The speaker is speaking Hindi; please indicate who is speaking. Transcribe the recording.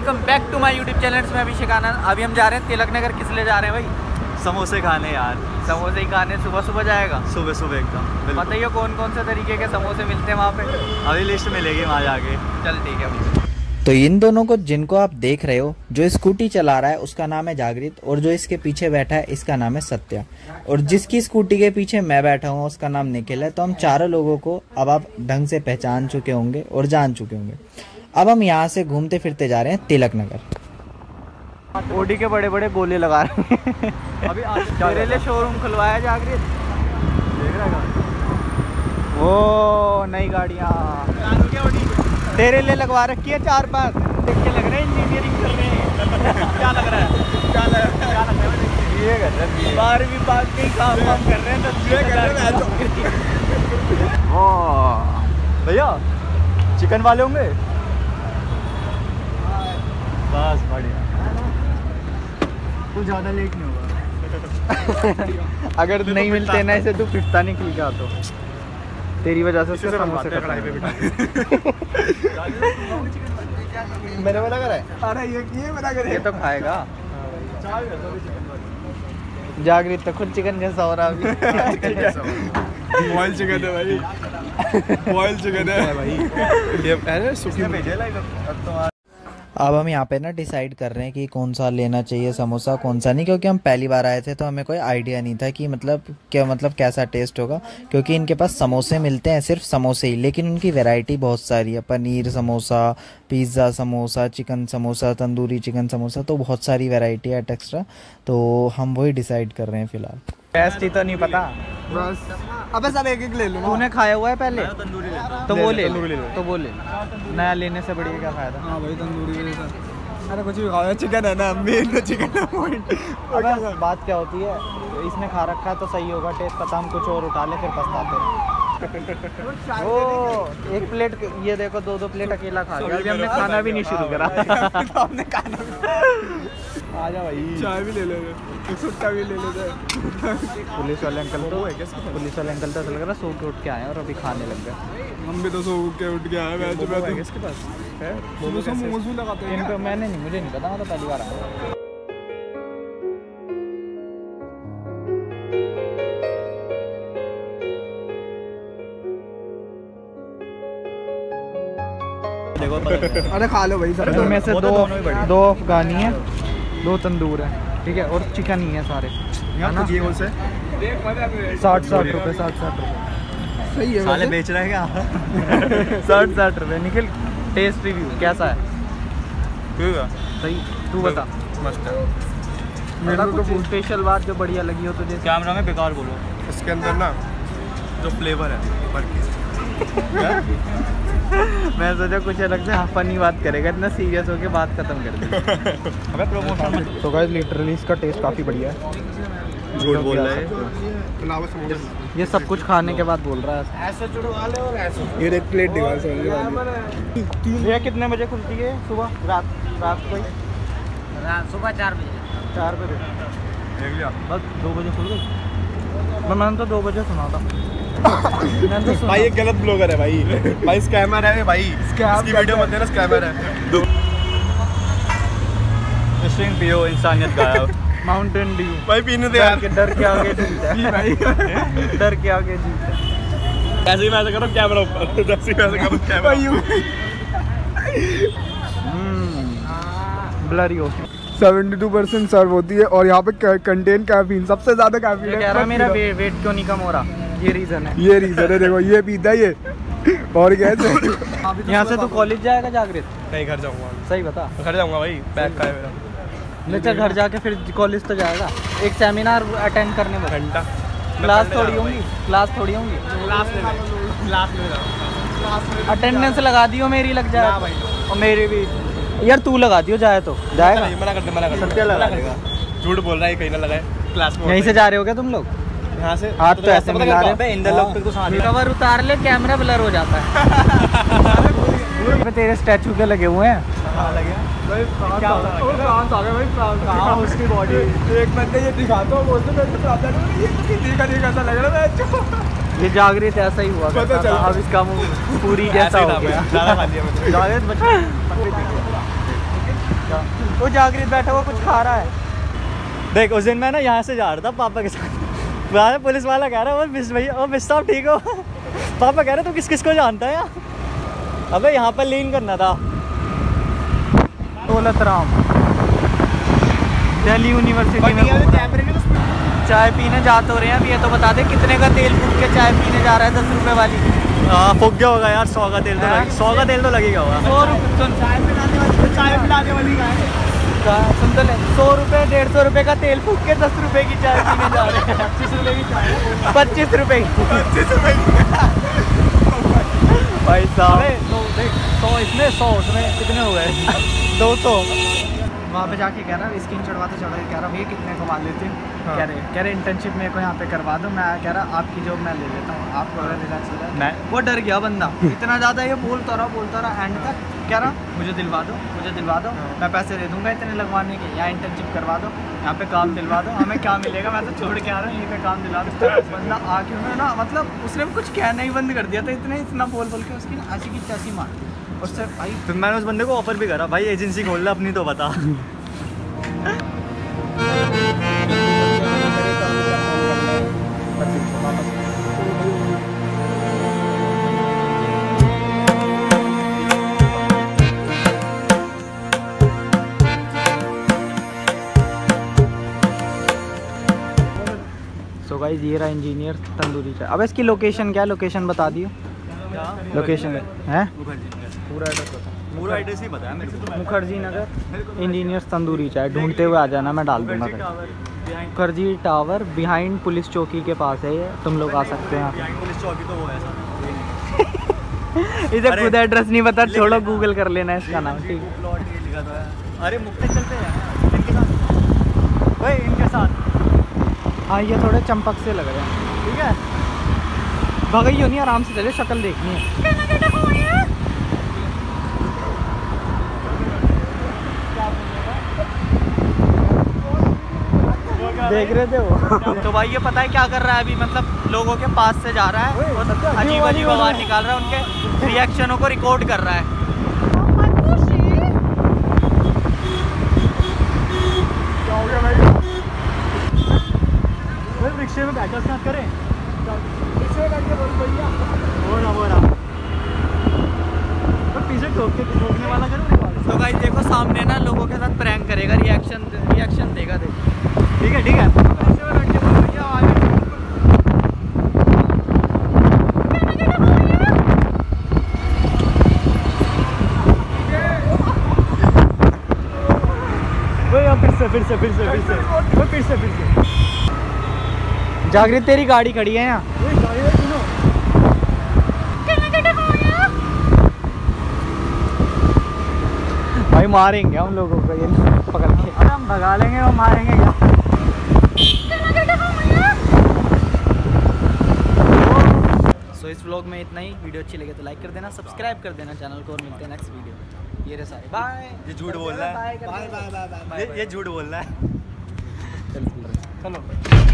Speaker 1: Welcome back to my YouTube channel में अभिषेक आनंद। अभी हम जा रहे हैं तिलक नगर। किस लिए जा रहे हैं भाई?
Speaker 2: समोसे खाने यार।
Speaker 1: समोसे ही खाने। सुबह सुबह जाएगा?
Speaker 2: सुबह सुबह एकदम।
Speaker 1: बताइए कौन कौन से तरीके के समोसे मिलते हैं वहाँ पे?
Speaker 2: अभी लिस्ट मिलेगी वहाँ जाके।
Speaker 1: चल ठीक है भाई।
Speaker 3: तो इन दोनों को जिनको आप देख रहे हो, जो स्कूटी चला रहा है उसका नाम है जागृत और जो इसके पीछे बैठा है इसका नाम है सत्या, और जिसकी स्कूटी के पीछे मैं बैठा हूँ उसका नाम निखिल है। तो हम चारों लोगों को अब आप ढंग से पहचान चुके होंगे और जान चुके होंगे। अब हम यहाँ से घूमते फिरते जा रहे हैं तिलक नगर।
Speaker 1: ओडी के बड़े बड़े गोले लगा रहे हैं। अभी तेरे लिए शोरूम खुलवाया जागृत। देख रहा है वो नई गाड़ियाँ तेरे लिए लगवा रखी है 4-5। देख के लग रहा है इंजीनियरिंग कर रहे हैं। क्या लग रहा है? क्या लग रहा है? ये कर रहे हैं 12वीं पास के काम कर रहे हैं।
Speaker 2: भैया चिकन वाले होंगे? बस बढ़िया, कुछ ज़्यादा लेट नहीं होगा।
Speaker 1: अगर नहीं मिलते ना इसे, तू पिटता निकल गया तो तेरी वजह से उसके समोसे कढ़ाई पे बिठा।
Speaker 2: मैंने मना करा है। अरे ये मना करे।
Speaker 1: ये तो खाएगा जागृत तो खुद चिकन जैसा हो रहा है।
Speaker 2: बॉयल चिकन है भाई। बॉयल चिकन है भाई। ये अरे सूखी भेजे लाइक।
Speaker 3: अब हम यहाँ पे ना डिसाइड कर रहे हैं कि कौन सा लेना चाहिए समोसा, कौन सा नहीं, क्योंकि हम पहली बार आए थे तो हमें कोई आइडिया नहीं था कि मतलब कैसा टेस्ट होगा। क्योंकि इनके पास समोसे मिलते हैं, सिर्फ समोसे ही, लेकिन उनकी वैरायटी बहुत सारी है। Paneer samosa, pizza samosa, chicken samosa, tandoori chicken samosa, तो बहुत सारी वैरायटी है एक्स्ट्रा। तो हम वही डिसाइड कर रहे हैं फ़िलहाल।
Speaker 1: टेस्ट ही तो नहीं पता
Speaker 2: बस। अबे सब एक एक ले लो।
Speaker 1: तूने खाया हुआ है पहले?
Speaker 2: तंदूरी ले
Speaker 1: तो वो ले
Speaker 2: तो
Speaker 1: वो ले। नया लेने से बढ़िया क्या फायदा?
Speaker 2: हाँ भाई तंदूरी ले। अरे कुछ भी खाओ, चिकन है ना, मेन तो चिकन है पॉइंट।
Speaker 1: अबे बात क्या होती है, इसने खा रखा है तो सही होगा टेस्ट, पता हम कुछ और उठा ले फिर पछताते हैं। ओ एक प्लेट, ये देखो 2-2 प्लेट अकेला खा लिया। अभी हमने खाना भी नहीं शुरू करा।
Speaker 2: हमने खाना। आजा भाई, चाय भी ले ले, एक सुट्टा भी ले लेते।
Speaker 1: पुलिस वाले अंकल तो लग रहा सो के उठ के आए और अभी खाने लग गए।
Speaker 2: हम भी तो सो के उठ के आए।
Speaker 1: किसके पास है?
Speaker 2: मोमोज भी लगाते हैं
Speaker 1: इनको मैंने नहीं, मुझे नहीं पता, मैं तो पहली बार आया।
Speaker 2: अरे खा लो भाई सब।
Speaker 1: इनमें से दो अफगानी है, 2 तंदूर है, ठीक है, और चिकन ही है सारे।
Speaker 2: यहाँ तो ये से
Speaker 1: 60 रुपये 60 रुपये
Speaker 2: सही है।
Speaker 3: साले बेच रहे हैं क्या?
Speaker 1: 60 रुपये। निखिल टेस्ट रिव्यू कैसा है? सही, तू बता।
Speaker 2: मस्त है।
Speaker 1: मेरा कुछ स्पेशल बात जो बढ़िया लगी हो तुझे?
Speaker 2: कैमरा में बेकार बोलो। इसके अंदर ना जो फ्लेवर है
Speaker 1: मैं सोचा कुछ अलग से फनी बात करेगा, इतना सीरियस होके बात खत्म कर दी।
Speaker 2: अबे प्रमोशन।
Speaker 1: तो गाइस लिटरली इसका टेस्ट काफ़ी बढ़िया है।
Speaker 2: झूठ बोल रहा है।
Speaker 1: ये सब कुछ खाने के बाद बोल रहा है।
Speaker 2: ऐसे चुड़वा ले और ऐसे। ये एक प्लेट निकाल समझ।
Speaker 1: ये कितने बजे खुलती है? सुबह रात को?
Speaker 4: सुबह 4 बजे।
Speaker 1: 4 बजे
Speaker 2: देख लिया।
Speaker 1: बस 2 बजे खुल गई। मैंने तो 2 बजे सुना था।
Speaker 2: भाई ये गलत ब्लॉगर है भाई स्कैमर है भाई। इसकी वीडियो मत देना, स्कैमर है। स्ट्रिंग पियो, इंसानियत गायब।
Speaker 1: माउंटेन ड्यू
Speaker 2: भाई पीने दे यार।
Speaker 1: डर के आगे जीता है भाई। डर के आगे जीता है।
Speaker 2: ऐसे ही मैं ऐसे कर रहा हूं कैमरा ऊपर। ऐसे ही मैं ऐसे कर रहा हूं कैमरा।
Speaker 1: ब्लरी हो
Speaker 2: 72% सर्व होती है और यहाँ पे कंटेन कैफीन, सबसे ज्यादा कैफीन है।
Speaker 1: कह रहा मेरा वेट क्यों नहीं कम हो रहा? ये रीजन है।
Speaker 2: देखो ये पीता है ये। और क्या है?
Speaker 1: यहाँ से तो कॉलेज जाएगा जागृत?
Speaker 2: नहीं, घर जाऊंगा।
Speaker 1: सही बता।
Speaker 2: घर जाऊंगा भाई, बैग का है मेरा।
Speaker 1: लेकर घर जाके फिर कॉलेज तो जाएगा। एक सेमिनार अटेंड करने में
Speaker 2: घंटा।
Speaker 1: क्लास थोड़ी होंगी। क्लास अटेंडेंस लगा दियो, मेरी लग जाए भाई, और मेरी भी यार तू लगा दियो, जाए तो जाएगा।
Speaker 2: मना कर। सत्या लगा देगा। झूठ बोल रहा है, कहीं ना लगाए। क्लास में
Speaker 1: यहीं से जा रहे हो क्या तुम लोग?
Speaker 2: यहाँ से
Speaker 1: हाथ तो ऐसे मिला रहे। कवर उतार ले, कैमरा ब्लर हो जाता है। तेरे स्टैचू के लगे हुए हैं।
Speaker 2: उसकी बॉडी एक बंदे ये दिखाता हूँ, बोलते लग रहा है।
Speaker 1: ये जागृत ऐसा ही हुआ करता था, अब इसका मुंह पूरी जैसा हो गया। वो जागृत बैठा हुआ कुछ खा रहा है।
Speaker 5: देख उस दिन मैं ना यहाँ से जा रहा था पापा के साथ, वहाँ से पुलिस वाला कह रहा है भैया ओ मिस साहब ठीक हो? पापा कह रहे तू किस किस को जानता है यहाँ? अबे यहाँ पर लीन करना था।
Speaker 1: दौलत राम दिल्ली यूनिवर्सिटी में चाय पीने जा तो रहे हैं। अब ये तो बता दे कितने का तेल फूक के चाय पीने जा रहा है? 10 रुपए वाली।
Speaker 5: हाँ फूक गया होगा यार, 100 का तेल तो 100 का तेल तो लगेगा होगा।
Speaker 1: 100 रुपये चाय पिलाने वाली सुन तो ले, 100 रुपये 150 रुपये का तेल फूक के 10 रुपये की चाय पीने जा रहे हैं। 25 रुपये की चाय, 25 रुपये की भाई साहब।
Speaker 5: तो देख 100 इसमें 100 उसमें कितने हो गए?
Speaker 1: 200। वहाँ पे जाके कह रहा स्क्रीन चढ़वाते कह रहा भैया कितने कमा लेते हैं? कह रहे इंटर्नशिप मेरे को यहाँ पे करवा दो। मैं कह रहा आपकी जॉब मैं ले लेता हूँ, आपको अगर रिलैक्स हो जाए। वो डर गया बंदा इतना ज़्यादा, ये बोलता रहा एंड तक कह रहा मुझे दिलवा दो मैं पैसे दे दूँगा इतने लगवाने के, यहाँ इंटर्नशिप करवा दो, यहाँ पे काम दिलवा दो। हमें क्या मिलेगा? मैं तो छोड़ के आ रहा हूँ, यहीं पे काम दिला दो। बंदा आके ना मतलब उसने कुछ कहना ही बंद कर दिया था। इतना बोल के उसकी ना ऐसी की तैसी मार उससे भाई।
Speaker 5: फिर मैंने उस बंदे को ऑफर भी करा भाई एजेंसी खोल ले अपनी तो बता।
Speaker 1: सो गाइस ये रहा इंजीनियर तंदूरी चाय। अब इसकी लोकेशन क्या है? लोकेशन बता दियो। लोकेशन है
Speaker 5: पूरा एड्रेस ही पता है मेरे को।
Speaker 1: मुखर्जी नगर इंजीनियर तंदूरी चाय ढूंढते हुए आ जाना, मैं डाल दूंगा। मुखर्जी टावर बिहाइंड पुलिस चौकी के पास है ये, तुम लोग आ सकते हैं।
Speaker 5: पुलिस चौकी तो वो है सर।
Speaker 1: इसे खुद एड्रेस नहीं पता, छोड़ो गूगल कर लेना इसका नाम। ठीक
Speaker 5: प्लॉट ये लिखा तो है। अरे मुक्ते चलते हैं इनके साथ भाई, इनके साथ।
Speaker 1: हाँ ये थोड़े चंपक से लग रहे हैं। ठीक है भगाइयो नहीं, आराम से चले, शक्ल देखनी है। देख रहे थे वो। तो भाई ये पता है क्या कर रहा है अभी? मतलब लोगों के पास से जा रहा है और अजीब आवाज निकाल रहा है, उनके रिएक्शनों को रिकॉर्ड कर रहा है।
Speaker 5: रिक्शे में बैठकर स्टार्ट करें। तो पीछे ठोकने वाला करो।
Speaker 1: तो गाइस देखो सामने ना लोगों के साथ प्रैंक करेगा, रिएक्शन देगा। देखो
Speaker 5: ठीक है ठीक है। फिर से
Speaker 1: जागृत तेरी गाड़ी खड़ी है यहाँ। भाई मारेंगे हम लोगों को ये पकड़ के।
Speaker 5: अरे हम भगा लेंगे और मारेंगे क्या?
Speaker 1: सो इस व्लॉग में इतना ही। वीडियो अच्छी लगे तो लाइक कर देना, सब्सक्राइब कर देना चैनल को, और मिलते हैं नेक्स्ट वीडियो। ये रहे सारे बाय।
Speaker 5: ये झूठ बोल रहा है, ये झूठ बोल रहा है।
Speaker 1: चलो।